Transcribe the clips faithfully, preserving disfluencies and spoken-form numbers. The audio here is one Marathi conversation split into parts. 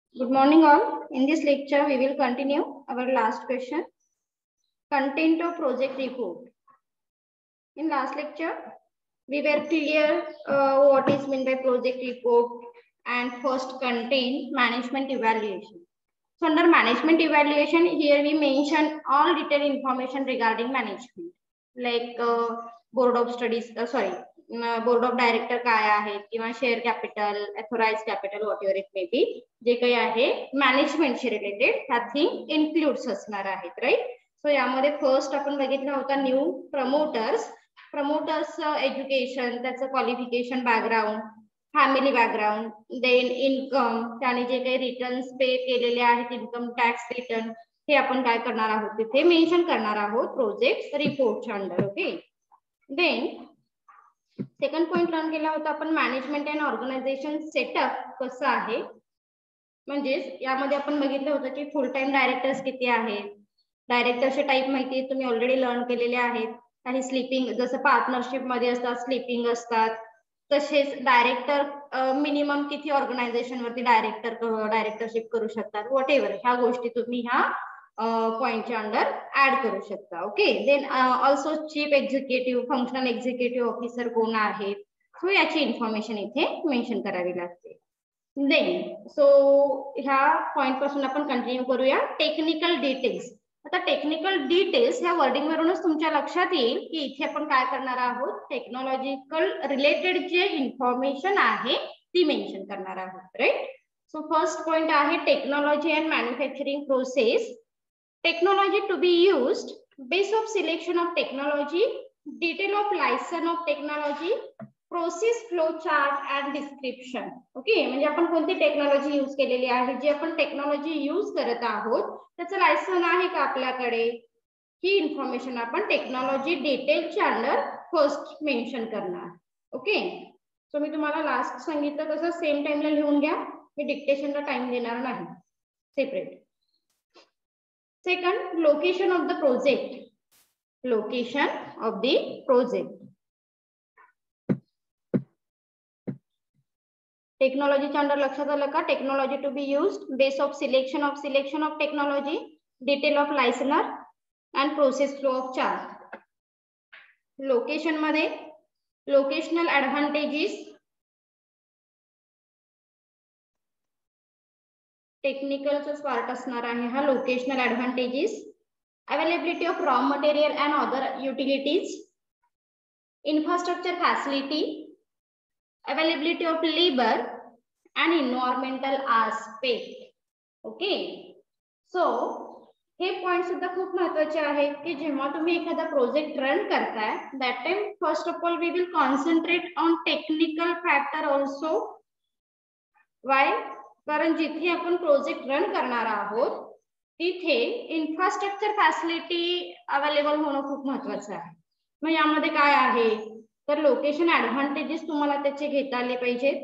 Good morning all. In this lecture, we will continue our last question. Content of project report. In last lecture, we were clear uh, what is meant by project report and first content management evaluation. So under management evaluation, here we mention all detailed information regarding management, like uh, board of studies, uh, sorry, board of director काय आहेत किंवा share capital authorise capital whatever it may be जे काही आहे मॅनेजमेंटशी रिलेटेड ह्या थिंग इन्क्लुड्स असणार आहेत राईट. सो यामध्ये फर्स्ट आपण बघितला होता न्यू प्रमोटर्स प्रमोटर्स एज्युकेशन त्याचं qualification background family background then income त्याने जे काही रिटर्न्स पे केलेले आहेत इन्कम टॅक्स रिटर्न हे आपण काय करणार आहोत तिथे मेन्शन करणार आहोत प्रोजेक्ट रिपोर्टच्या under. Okay. Then second point learn केला होता आपण मॅनेजमेंट अँड ऑर्गनायझेशन सेटअप कसं आहे. म्हणजेच यामध्ये आपण बघितलं होतं की फुल टाइम डायरेक्टर्स किती आहेत, डायरेक्टरचे टाईप माहिती आहे तुम्ही ऑलरेडी लर्न केलेले आहेत. काही स्लीपिंग जसं पार्टनरशिप मध्ये असतात स्लीपिंग असतात, तसेच डायरेक्टर मिनिमम किती ऑर्गनायझेशन वरती डायरेक्टर डायरेक्टरशिप करू शकतात वॉट एव्हर ह्या गोष्टी तुम्ही ह्या पॉइंटच्या अंडर ऍड करू शकता. Okay. Then also chief executive functional executive officer कोण आहेत सो याची इन्फॉर्मेशन इथे मेन्शन करावी लागते. देन सो ह्या पॉइंट पासून आपण कंटिन्यू करूया टेक्निकल डिटेल्स. आता टेक्निकल डिटेल्स ह्या वर्डिंग वरूनच तुमच्या लक्षात येईल की इथे आपण काय करणार आहोत टेक्नॉलॉजिकल रिलेटेड जे इन्फॉर्मेशन आहे ती मेन्शन करणार आहोत राईट. सो फर्स्ट पॉइंट आहे technology and manufacturing process. Technology to be used, base of selection of technology, detail of license of technology, process flow chart and description. Okay. म्हणजे आपण कोणती टेक्नॉलॉजी यूज केलेली आहे, जी आपण टेक्नॉलॉजी यूज करत आहोत त्याचं लायसन आहे का आपल्याकडे, ही इन्फॉर्मेशन आपण टेक्नॉलॉजी डिटेलच्या अंडर फर्स्ट मेन्शन करणार. ओके. सो मी तुम्हाला लास्ट सांगितलं तसं सेम टाइमला लिहून घ्या, मी डिक्टेशनला टाइम देणार नाही separate. Second, location of the project. Location of the project. Technology च्या अंडर लक्षात आलं का technology to be used, base of selection of selection of technology, detail of licensor and process flow of chart. Location मध्ये लोकेशनल ऍडव्हान्टेजेस, टेक्निकलचा पार्ट असणार आहे हा locational advantages, availability of raw material and other utilities, infrastructure facility, availability of labour and environmental aspect. Okay. So हे पॉइंट सुद्धा खूप महत्वाचे आहेत की जेव्हा तुम्ही एखादा प्रोजेक्ट रन करताय that time first of all we will concentrate on technical factor also. Why? कारण जिथे आपण प्रोजेक्ट रन करणार आहोत तिथे इन्फ्रास्ट्रक्चर फॅसिलिटी अवेलेबल होणं खूप महत्वाचं आहे. मग यामध्ये काय आहे तर लोकेशन ऍडव्हान्टेजेस तुम्हाला त्याचे घेता आले पाहिजेत,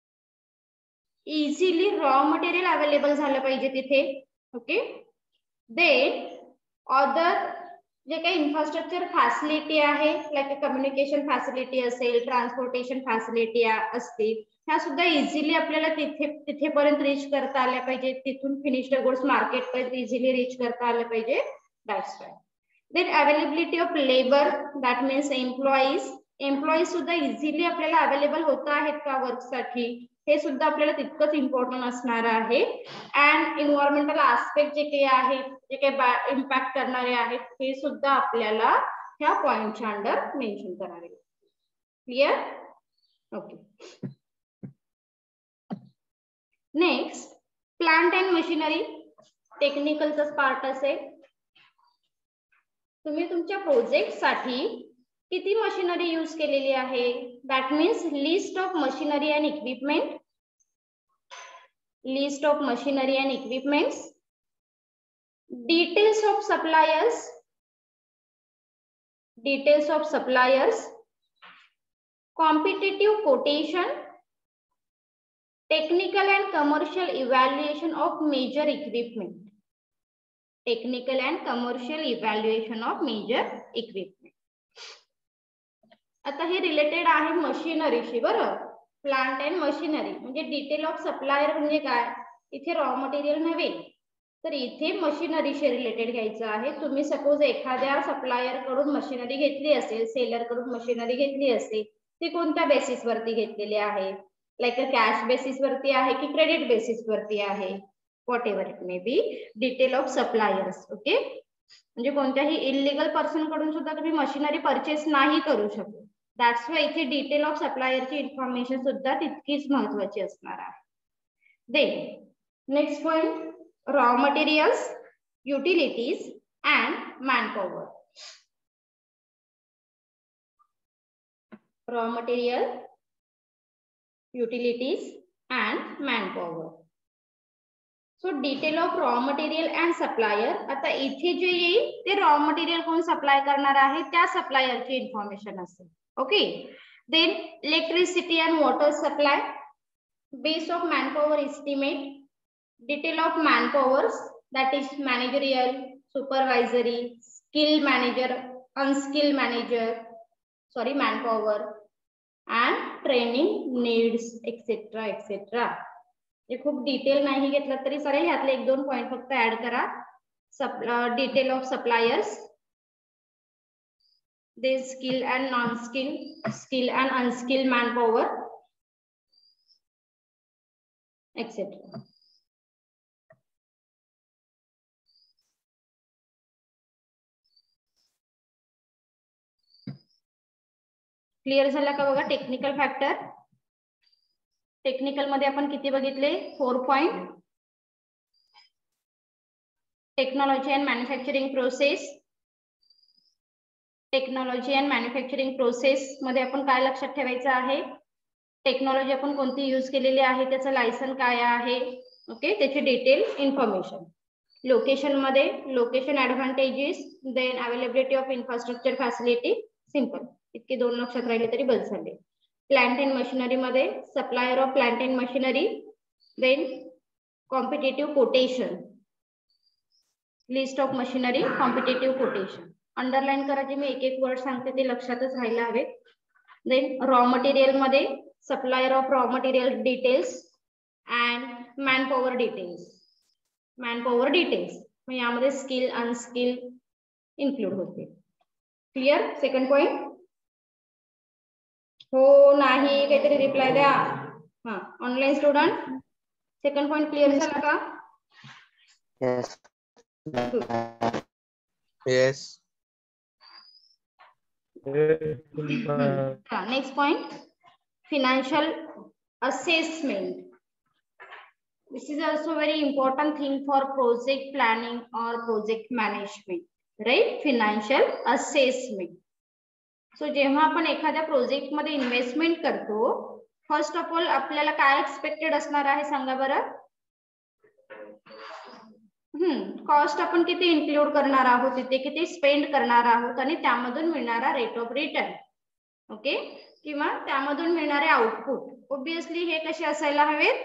इझिली रॉ मटेरियल अवेलेबल झालं पाहिजे तिथे. ओके. देन अदर जे काही इन्फ्रास्ट्रक्चर फॅसिलिटी आहे लाईक कम्युनिकेशन फॅसिलिटी असेल, ट्रान्सपोर्टेशन फॅसिलिटी असतील, ह्या सुद्धा इझिली आपल्याला तिथे तिथेपर्यंत रीच करता आल्या पाहिजे, तिथून फिनिश्ड गुड्स मार्केट पर्यंत इझिली रीच करता आलं पाहिजे. That's why. Then availability of labour that means employees. Employees सुद्धा इझिली आपल्याला अवेलेबल होत आहेत का वर्कसाठी हे सुद्धा आपल्याला तितकंच इम्पॉर्टंट असणार आहे. अँड एन्व्हायरमेंटल आस्पेक्ट जे काही आहेत जे काही इम्पॅक्ट करणारे आहेत हे सुद्धा आपल्याला ह्या पॉइंटच्या अंडर मेन्शन करावे. Clear? Okay. Next plant and machinery. टेक्निकलचाच पार्ट असेल. तुम्ही तुमच्या प्रोजेक्ट साठी किती मशिनरी यूज केलेली आहे that means list of machinery and equipment, list of machinery and equipments, details of suppliers, details of suppliers, competitive quotation, technical and commercial evaluation of major equipment, technical and commercial evaluation of major equipment. आता हे रिलेटेड आहे मशिनरीशी. बरोबर. प्लांट अँड मशिनरी म्हणजे डिटेल ऑफ सप्लायर म्हणजे काय इथे रॉ मटेरियल नव्हे, तर इथे मशिनरीशी रिलेटेड घ्यायचं आहे. तुम्ही सपोज एखाद्या सप्लायर कडून मशिनरी घेतली असेल, सेलर कडून मशिनरी घेतली असेल, ती कोणत्या बेसिस वरती घेतलेली आहे, लाईक अ कॅश बेसिस वरती आहे की क्रेडिट बेसिस वरती आहे, whatever it may be, detail of suppliers. Okay, म्हणजे कोणत्याही इलिगल पर्सन कडून सुद्धा तुम्ही मशिनरी परचेस नाही करू शकत. दॅट्स वाय इथे डिटेल ऑफ सप्लायरची इन्फॉर्मेशन सुद्धा तितकीच महत्वाची असणार आहे. Then next point, raw materials, utilities and manpower. Raw material, utilities and manpower. So detail of raw material and supplier. आता इथे जे येईल ते raw material कोण सप्लाय करणार आहे त्या सप्लायर ची इन्फॉर्मेशन असेल. Okay, then electricity and water supply, base of manpower estimate, detail of manpowers, that is managerial, supervisory, skill manager, unskilled manager, sorry manpower, and training needs, etc etc. हे खूप डिटेल नाही घेतलं तरी चालेल, यातले एक दोन पॉइंट फक्त ऍड करा. Detail of suppliers, the skill and non skill, skill and unskilled manpower, et cetera. Clear झाला का बघा. टेक्निकल फॅक्टर, टेक्निकल मध्ये आपण किती बघितले, four point. Technology and manufacturing process, technology and manufacturing process मध्ये आपण काय लक्षात ठेवायचं आहे, टेक्नॉलॉजी आपण कोणती यूज केलेली आहे, त्याचं लायसन काय आहे, ओके, त्याची डिटेल इन्फॉर्मेशन. लोकेशन मध्ये location advantages, then availability of infrastructure facility, simple, इतके दोन लक्षात राहिले तरी बस झाले. प्लांट अँड मशिनरी मध्ये supplier of plant and machinery, then competitive quotation, list of machinery, competitive quotation. Underline करा, जे मी एक एक वर्ड सांगते ते लक्षातच राहायला हवे. देन रॉ मटेरियल मध्ये supplier of raw material details and manpower details, manpower details, मग यामध्ये स्किल अनस्किल इन्क्लूड होते. क्लिअर. सेकंड पॉइंट, हो नाही काहीतरी रिप्लाय द्या. हा, online student, second point clear झाला का? Yes. Yes. Next point, financial assessment. This is also very important thing for project planning or project management, right? Financial assessment. So जेव्हा आपण एखाद्या प्रोजेक्ट मध्ये इन्व्हेस्टमेंट करतो, फर्स्ट ऑफ ऑल आपल्याला काय एक्सपेक्टेड असणार आहे सांगा बरं. हम्म कॉस्ट आपण किती इन्क्लूड करणार आहोत, तिथे किती स्पेंड करणार आहोत आणि त्यामधून मिळणारा रेट ऑफ रिटर्न, ओके, किंवा त्यामधून मिळणारे आउटपुट. ऑब्विसली हे कसे असायला हवेत,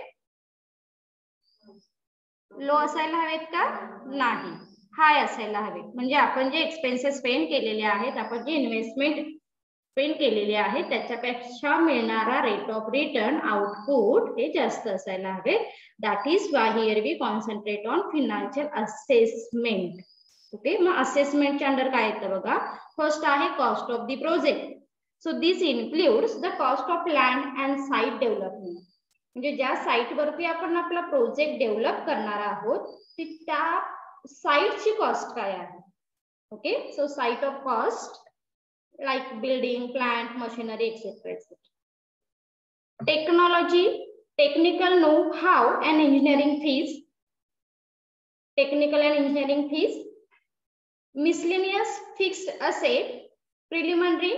लो असायला हवेत का, नाही, हाय असायला हवे. म्हणजे आपण जे एक्सपेन्सेस स्पेंड केलेले आहेत, आपण जे इन्व्हेस्टमेंट स्पेंड केलेले आहे त्याच्यापेक्षा मिळणारा रेट ऑफ रिटर्न, आउटपुट हे जास्त असायला हवे. That is why here we concentrate on financial assessment. Okay, मग असेसमेंटच्या अंडर काय येतं बघा. फर्स्ट आहे cost of the project. So this includes the cost of land and site development. म्हणजे ज्या साइट वरती आपण आपला प्रोजेक्ट डेव्हलप करणार आहोत ती त्या साइटची कॉस्ट काय आहे. Okay, so site of cost like building, plant, machinery, etc etc. Technology, technical know-how and engineering fees, technical and engineering fees. Miscellaneous fixed asset, preliminary,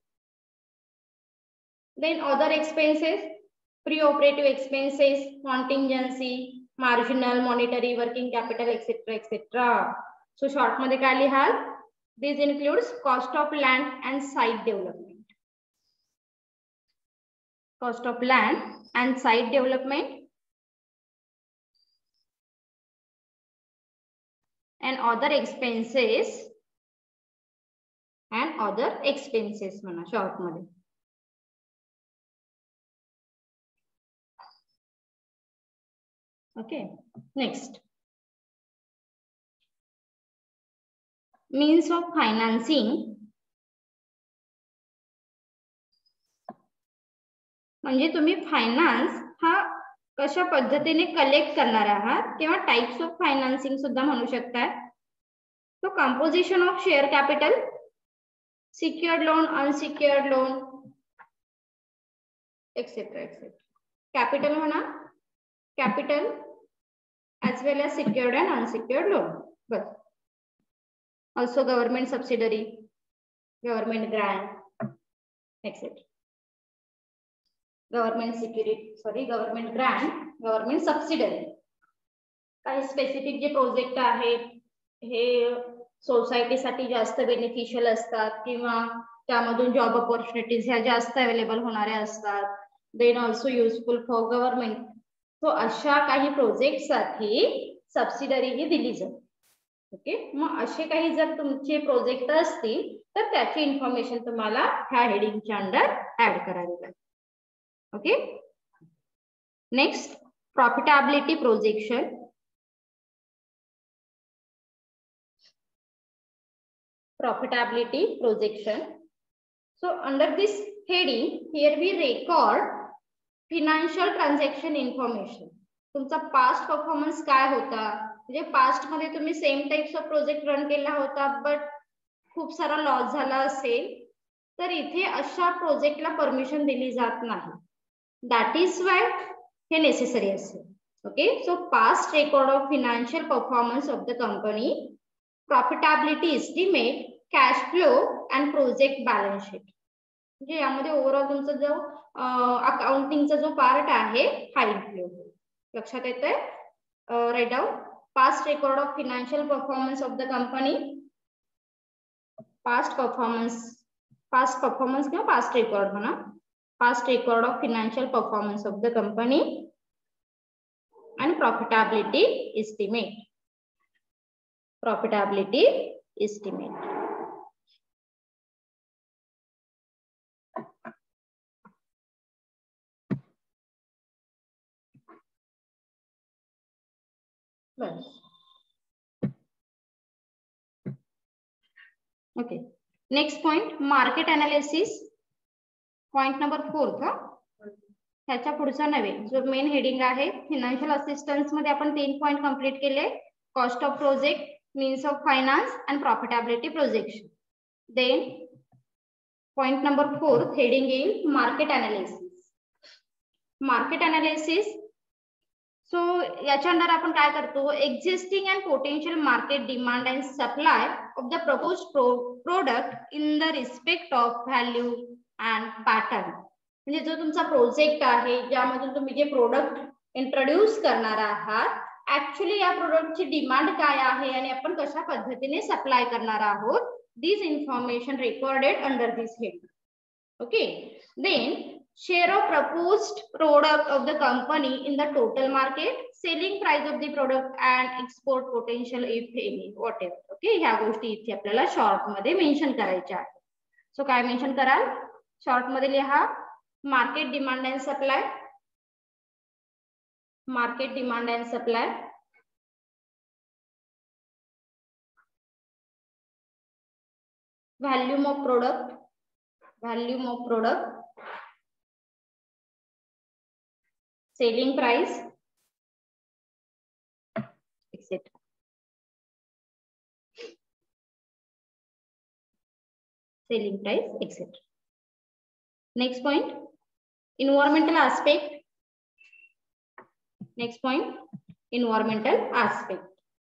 then other expenses, pre-operative expenses, contingency, marginal, monetary, working capital, etc etc. So short मध्ये काय लिहाल, this includes cost of land and site development. Cost of land and site development and other expenses and other expenses म्हणा short मध्ये. Okay, next means of financing म्हणजे तुम्ही फायनान्स हा कशा पद्धतीने कलेक्ट करणार आहात किंवा टाइप्स ऑफ फायनान्सिंग सुद्धा म्हणू शकताय. तो composition of share capital, secured loan, unsecured loan et cetera et cetera. Capital म्हणा, capital as well as secured and unsecured loan. But also government subsidiary, government grant, et cetera. Government security, sorry, government grant, government subsidiary. काही स्पेसिफिक जे प्रोजेक्ट आहेत हे सोसायटीसाठी जास्त बेनिफिशियल असतात किंवा त्यामधून जॉब ऑपॉर्च्युनिटीज ह्या जास्त अवेलेबल होणाऱ्या असतात. Then also useful for government. तो अशा काही प्रोजेक्ट साठी सबसिडरी ही दिली जाते. ओके, मग असे काही जर तुमचे प्रोजेक्ट असतील तर त्याची इन्फॉर्मेशन तुम्हाला ह्या हेडिंगच्या अंडर ऍड करावी लागेल. Okay, next profitability projection. Profitability projection. So under this heading, here we record financial transaction information. तुमचा पास्ट परफॉर्मन्स काय होता, म्हणजे पास्ट मध्ये तुम्ही same types of project run केला होता बट खूप सारा लॉस झाला असेल तर इथे अशा प्रोजेक्टला परमिशन दिली जात नाही. दॅट इज वाय हे नेसेसरी असेल. Okay, so past record of financial performance of the company, profitability estimate, cash flow and project balance sheet. म्हणजे यामध्ये ओव्हरऑल तुमचा जो अकाउंटिंगचा जो पार्ट आहे हा इन्क्लूड. लक्षात येतंय? Write down past record of financial performance of the company, past performance, past performance किंवा पास्ट रेकॉर्ड म्हणा, past record of financial performance of the company and profitability estimate. Profitability estimate. Okay, next point market analysis. Point number fourth. ह्याच्या पुढचा नव्हे जो मेन हेडिंग आहे फायनान्शियल असिस्टन्स मध्ये आपण तीन पॉइंट कंप्लीट केले. Cost of project, means of finance and profitability projection. Then point number four heading is market analysis. Market analysis. So याच्या अंडर आपण काय करतो, existing and potential market demand and supply of the proposed pro product in the respect of value and pattern. म्हणजे जो तुमचा प्रोजेक्ट आहे ज्यामधून तुम्ही जे प्रोडक्ट इंट्रोड्यूस करणार आहात ऍक्च्युअली या प्रोडक्टची डिमांड काय आहे आणि आपण कशा पद्धतीने सप्लाय करणार आहोत, this information recorded under this head. Okay, then share of proposed product of the company in the total market, selling price of the product and export potential if any whatever. Okay, ह्या गोष्टी इथे आपल्याला शॉर्ट मध्ये मेन्शन करायच्या आहेत. सो काय मेन्शन कराल, शॉर्ट मध्ये लिहा market demand and supply, market demand and supply, volume of product, volume of product, selling price, et cetera. Selling price, et cetera. Next point, environmental aspect. Next point, environmental aspect.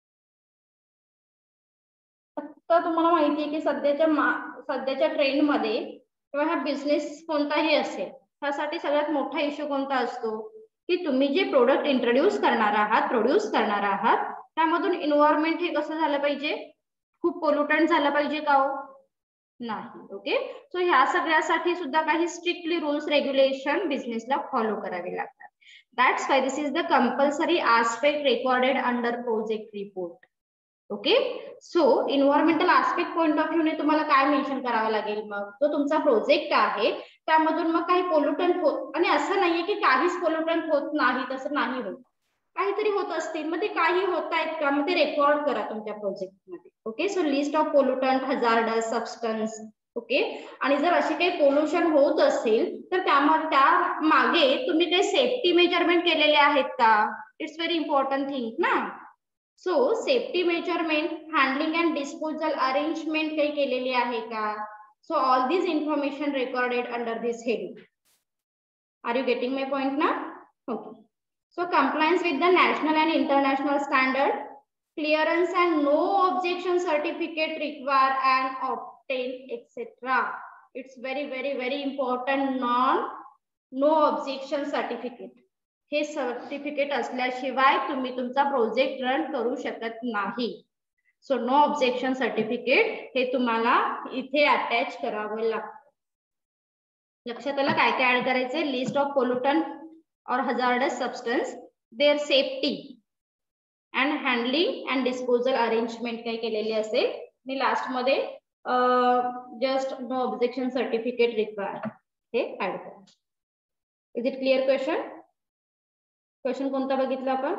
आता तुम्हाला माहिती आहे की सध्याच्या सध्याच्या ट्रेंड मध्ये किंवा हा बिझनेस कोणताही असेल त्यासाठी सगळ्यात मोठा इश्यू कोणता असतो की तुम्ही जे प्रोडक्ट इंट्रोड्यूस करणार आहात, प्रोड्यूस करणार आहात त्यामधून एन्व्हायरमेंट हे कसं झालं पाहिजे, खूप पोल्युटंट झालं पाहिजे का हो, नाही. ओके, सो ह्या सगळ्यासाठी सुद्धा काही स्ट्रिक्टली रूल्स रेग्युलेशन बिझनेसला फॉलो करावे लागतात. That's why this is the compulsory aspect recorded under project report. Okay, so environmental aspect point of view ने तुम्हाला काय मेन्शन करावं लागेल, मग जो तुमचा प्रोजेक्ट आहे त्यामधून मग काही पोल्युटंट होत आणि असं नाहीये की काहीच पोल्युटंट होत नाही, तसं नाही होत. काहीतरी होत असतील, मग ते काही होत आहेत का, मग ते रेकॉर्ड करा तुमच्या प्रोजेक्ट मध्ये. Okay, so list of pollutant, hazardous substance. Okay, आणि जर असे काही पोल्युशन होत असेल तर त्यामध्ये त्या मागे तुम्ही काही सेफ्टी मेजरमेंट केलेले आहेत का. इट्स व्हेरी इम्पॉर्टंट थिंग ना. So safety measurement, handling and disposal arrangement काही केलेली आहे का. So all this information recorded under this heading. Are you getting my point ना. Okay, so compliance with the national and international standard, clearance and no objection certificate require and obtain, etc. It's very very very important. non no objection certificate, हे सर्टिफिकेट असल्याशिवाय तुम्ही तुमचा प्रोजेक्ट रन करू शकत नाही. सो नो ऑब्जेक्शन सर्टिफिकेट हे तुम्हाला इथे अटॅच करावं लागतं. लक्षात आलं काय काय ऍड करायचे. List of pollutant or hazardous substance, their safety and handling and disposal arrangement काय केलेली असेल. आणि लास्ट मध्ये just no objection certificate require हे ऍड करा. Is it clear. Question question कोणता बघितला आपण.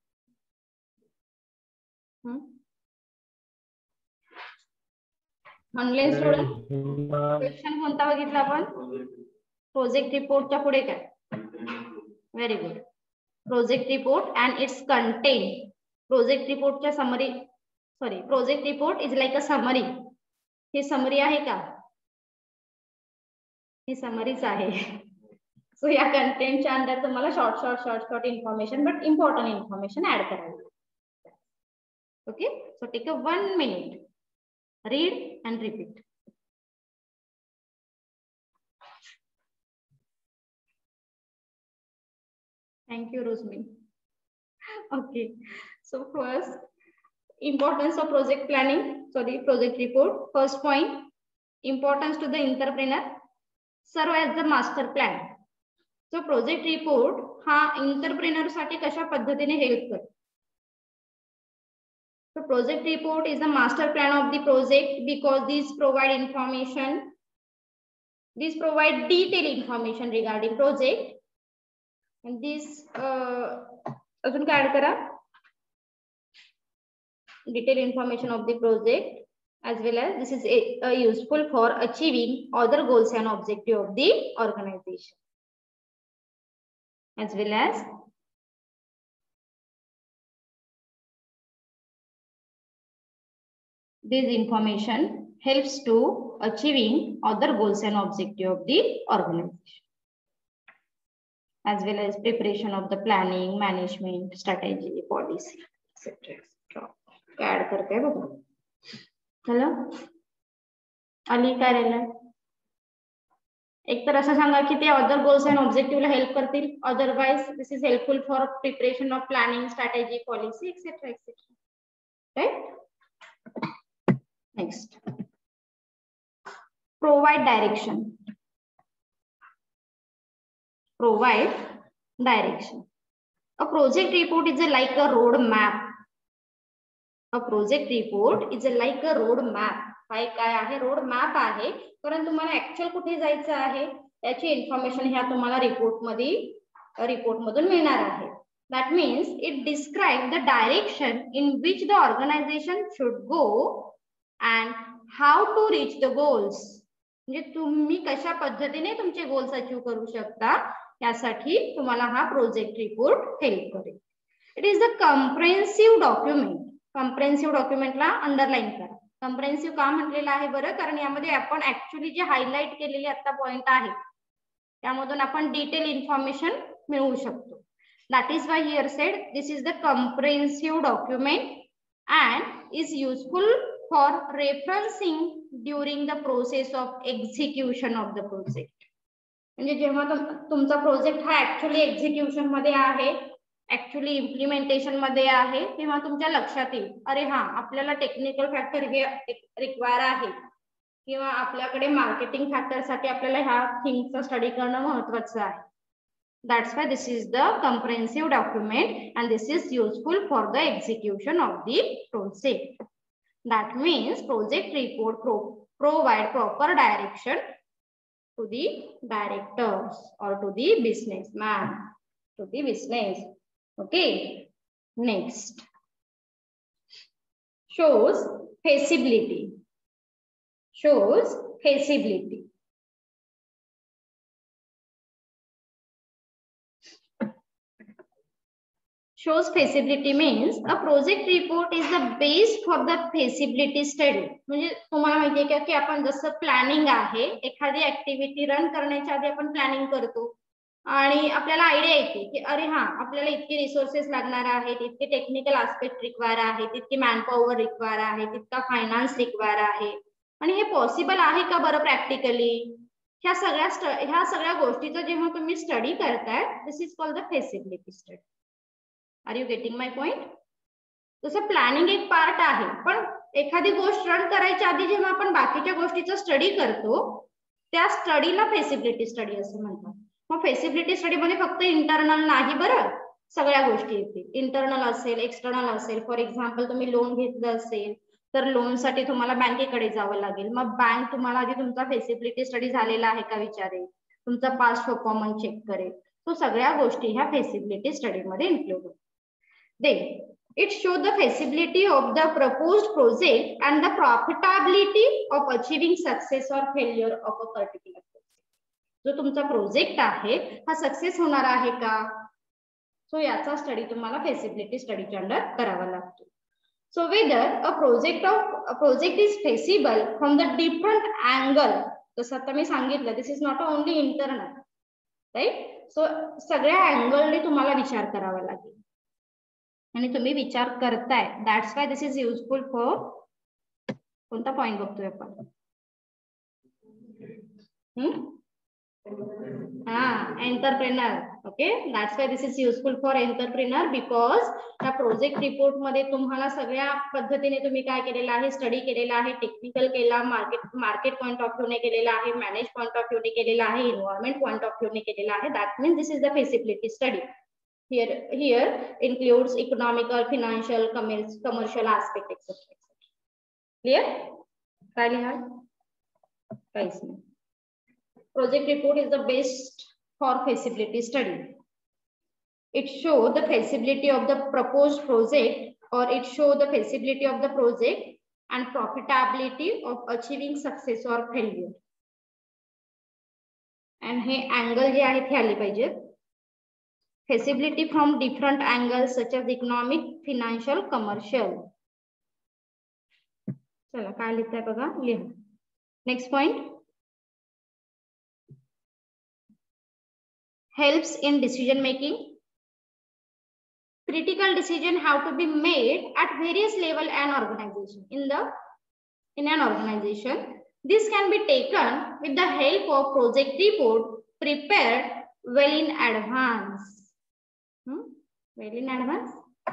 ऑनलाईन स्टुडंट क्वेश्चन कोणता बघितला आपण. प्रोजेक्ट रिपोर्टच्या पुढे काय. Very good. Project report and its content. Project report च्या summary, sorry, project report is like a summary. हे summary आहे का. ही समरीच आहे. सो या कंटेंट च्या अंदर तुम्हाला short short short short information but important information add करावी. Okay, so take a one minute, read and repeat. Thank you, Rosmi. Okay, so first, importance of project planning, sorry, project report. First point, importance to the entrepreneur, serve as the master plan. So project report हा entrepreneur साठी कशा पद्धतीने help करतो. So project report is the master plan of the project because these provide information, these provide detailed information regarding project. And this अजून काय ऍड करा. Detailed information of the project as well as this is a, a useful for achieving other goals and objective of the organization. As well as this information helps to achieving other goals and objective of the organization. As well as preparation of the planning, management, strategy, policy, et cetera et cetera. Add करते बघा. हॅलो अली काय राहिलं. एक तर असं सांगा की ते अदर गोल्स अँड ऑब्जेक्टिव्हला हेल्प करतील. Otherwise this is helpful for preparation of planning, strategy, policy, et cetera et cetera. Right. Next, provide direction. Provide direction. A project report is a like a road map. A project report is a like a road map. काय काय आहे. रोड मॅप आहे. कारण तुम्हाला ऍक्च्युअल कुठे जायचं आहे याची इन्फॉर्मेशन ह्या तुम्हाला रिपोर्ट मध्ये रिपोर्ट मधून मिळणार आहे. That means it describes the direction in which the organization should go and how to reach the goals. म्हणजे तुम्ही कशा पद्धतीने तुमचे गोल्स अचीव करू शकता यासाठी तुम्हाला हा प्रोजेक्ट रिपोर्ट हेल्प करेल. It is the comprehensive document. Comprehensive डॉक्युमेंटला अंडरलाईन करा. कम्प्रेहेन्सिव्ह का म्हटलेलं आहे बरं, कारण यामध्ये आपण ऍक्च्युअली जे हायलाइट केलेले आता पॉइंट आहे त्यामधून आपण डिटेल इन्फॉर्मेशन मिळवू शकतो. That is why here said this is the comprehensive document and is useful for referencing during the process of execution of the project. म्हणजे जेव्हा तुमचा प्रोजेक्ट हा ऍक्च्युअली एक्झिक्युशन मध्ये आहे, ऍक्च्युअली इम्प्लिमेंटेशन मध्ये आहे, तेव्हा तुमच्या लक्षात येईल अरे हा आपल्याला टेक्निकल फॅक्टर हे रिक्वायर आहे किंवा आपल्याकडे मार्केटिंग फॅक्टर साठी आपल्याला ह्या थिंगचा स्टडी करणं महत्त्वाचं आहे. That's why this is the comprehensive document and this is useful for the execution of the project. That means project report pro provide proper direction to the directors or to the businessman, to the business. Okay. Next. Shows feasibility. Shows feasibility. Shows feasibility means a project report is the base for the feasibility study. म्हणजे तुम्हाला माहिती आहे का की आपण जसं प्लॅनिंग आहे, एखादी ऍक्टिव्हिटी रन करण्याच्या आधी आपण प्लॅनिंग करतो आणि आपल्याला आयडिया येते की अरे हा आपल्याला इतके रिसोर्सेस लागणार आहेत, इतके टेक्निकल आस्पेक्ट रिक्वायर आहेत, इतकी मॅनपॉवर रिक्वायर आहे, तितका फायनान्स रिक्वायर आहे आणि हे पॉसिबल आहे का बरं प्रॅक्टिकली. ह्या सगळ्या ह्या सगळ्या गोष्टीचा जेव्हा तुम्ही स्टडी करताय, this is called the feasibility study. Are you getting my point. जसं प्लॅनिंग एक पार्ट आहे, पण एखादी गोष्ट रन करायच्या आधी जेव्हा आपण बाकीच्या गोष्टीचा स्टडी करतो त्या स्टडीला फेसिबिलिटी स्टडी असं म्हणतात. मग फेसिबिलिटी स्टडी मध्ये फक्त इंटरनल नाही बरं, सगळ्या गोष्टी येतील. इंटरनल असेल, एक्सटर्नल असेल. फॉर एक्झाम्पल तुम्ही लोन घेतलं असेल तर लोन साठी तुम्हाला बँकेकडे जावं लागेल. मग बँक तुम्हाला आधी तुमचा फेसिबिलिटी स्टडी झालेला आहे का विचारेल, तुमचा पास्ट परफॉर्मन्स चेक करेल. तो सगळ्या गोष्टी ह्या फेसिबिलिटी स्टडी मध्ये इन्क्लूड होतात. Then it shows the feasibility of the proposed project and the profitability of achieving success or failure of a particular project. जो तुमचा प्रोजेक्ट आहे हा सक्सेस होणार आहे का, सो याचा स्टडी तुम्हाला फेसिबिलिटी स्टडीच्या अंडर करावा लागतो. So whether a project of project is feasible from the different angle. जसं आता मी सांगितलं, this is not only internal, right. So सगळ्या अँगलने तुम्हाला विचार करावा लागेल आणि तुम्ही विचार करताय. That's why this is useful for. कोणता पॉइंट बघतोय आपण, हा entrepreneur. Okay, that's why this is useful for entrepreneur, because या प्रोजेक्ट रिपोर्ट मध्ये तुम्हाला सगळ्या पद्धतीने तुम्ही काय केलेलं आहे, स्टडी केलेला आहे. टेक्निकल केला, market market point of view ने केलेला आहे, मॅनेज पॉईंट ऑफ व्ह्यू ने केलेला आहे, इन्व्हायरमेंट पॉईंट ऑफ व्ह्यू ने केलेला आहे. That means this is the feasibility study. Here, here includes economical, financial, commercial aspect, et cetera. Clear? काय लिहाल? काहीच नाही. Project report is the best for feasibility study. It shows the feasibility of the proposed project, or it shows the feasibility of the project and profitability of achieving success or failure. And हे angle जे आहेत हे आले पाहिजेत. Feasibility from different angles such as economic, financial, commercial. चला काय लिहिताय बघा, लिहा. Next point. Helps in decision making. Critical decision have to be made at various level and organization. In the in an organization, this can be taken with the help of project report prepared well in advance. Hmm? Well in advance.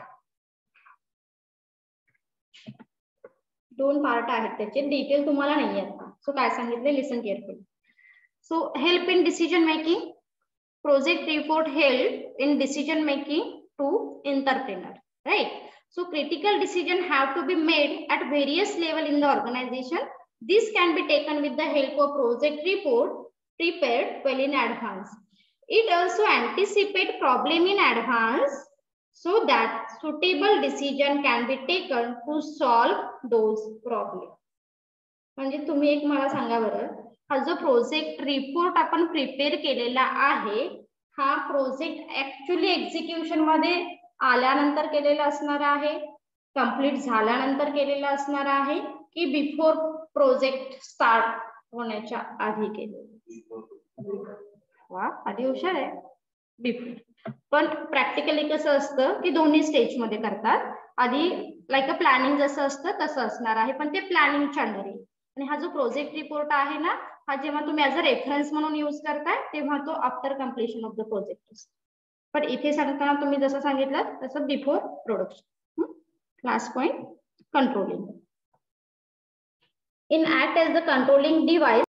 दोन पार्ट आहेत त्याचे, डिटेल तुम्हाला नाही आता. सो काय सांगितले, listen carefully. So help in decision making. Project report help in decision making to entrepreneur, right. So critical decision have to be made at various level in the organization. This can be taken with the help of project report prepared well in advance. It also anticipate problem in advance so that suitable decision can be taken to solve those problem. म्हणजे तुम्ही एक मला सांगा बरं, हा जो प्रोजेक्ट रिपोर्ट आपण प्रिपेअर केलेला आहे, हा प्रोजेक्ट ऍक्च्युअली एक्झिक्युशन मध्ये आल्यानंतर केलेला असणार आहे, कंप्लीट झाल्यानंतर केलेला असणार आहे, की बिफोर प्रोजेक्ट स्टार्ट होण्याच्या आधी केलेलं. वा, आधी हुशार आहे. बिफोर. पण प्रॅक्टिकली कसं असतं की दोन्ही स्टेज मध्ये करतात. आधी लाईक अ प्लॅनिंग जसं असतं तसं असणार आहे, पण ते प्लॅनिंगच्या अंडर येईल. आणि हा जो प्रोजेक्ट रिपोर्ट आहे ना, हा जेव्हा तुम्ही ऍज अ रेफरन्स म्हणून युज करताय तेव्हा तो after completion of the project असतो. पण इथे सांगताना तुम्ही जसं सांगितलं तसं before production. Last point, controlling. In act as the controlling device